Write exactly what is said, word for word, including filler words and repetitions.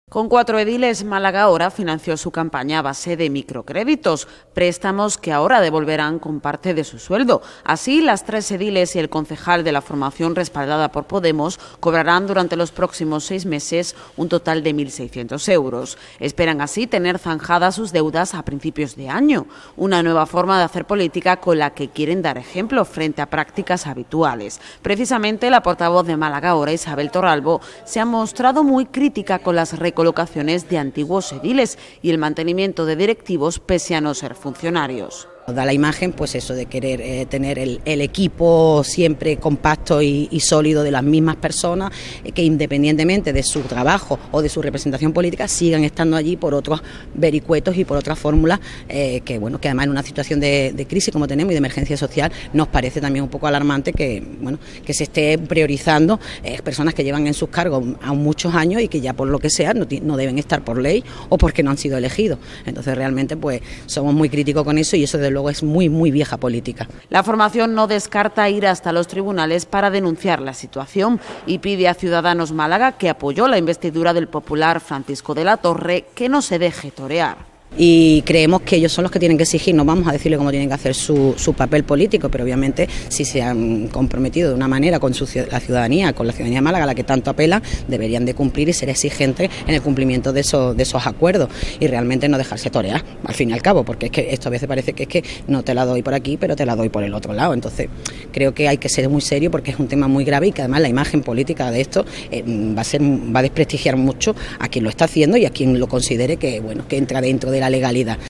Con cuatro ediles, Málaga ahora financió su campaña a base de microcréditos, préstamos que ahora devolverán con parte de su sueldo. Así, las tres ediles y el concejal de la formación respaldada por Podemos cobrarán durante los próximos seis meses un total de mil seiscientos euros. Esperan así tener zanjadas sus deudas a principios de año, una nueva forma de hacer política con la que quieren dar ejemplo frente a prácticas habituales. Precisamente, la portavoz de Málaga ahora, Isabel Torralbo, se ha mostrado muy crítica con las recomendaciones colocaciones de antiguos ediles y el mantenimiento de directivos pese a no ser funcionarios. Da la imagen, pues eso, de querer eh, tener el, el equipo siempre compacto y, y sólido de las mismas personas, eh, que independientemente de su trabajo o de su representación política sigan estando allí por otros vericuetos y por otras fórmulas eh, que, bueno, que además en una situación de, de crisis como tenemos y de emergencia social nos parece también un poco alarmante que, bueno, que se esté priorizando eh, personas que llevan en sus cargos aún muchos años y que ya por lo que sea no, no deben estar por ley o porque no han sido elegidos. Entonces realmente pues somos muy críticos con eso y eso de luego es muy, muy vieja política. La formación no descarta ir hasta los tribunales para denunciar la situación y pide a Ciudadanos Málaga, que apoyó la investidura del popular Francisco de la Torre, que no se deje torear. Y creemos que ellos son los que tienen que exigir, no vamos a decirle cómo tienen que hacer su, su papel político, pero obviamente si se han comprometido de una manera con su, la ciudadanía, con la ciudadanía de Málaga, a la que tanto apelan, deberían de cumplir y ser exigentes en el cumplimiento de esos, de esos acuerdos y realmente no dejarse torear, al fin y al cabo, porque es que esto a veces parece que es que no te la doy por aquí, pero te la doy por el otro lado. Entonces creo que hay que ser muy serio porque es un tema muy grave y que además la imagen política de esto eh, va a ser, va a desprestigiar mucho a quien lo está haciendo y a quien lo considere que, bueno, que entra dentro de la legalidad.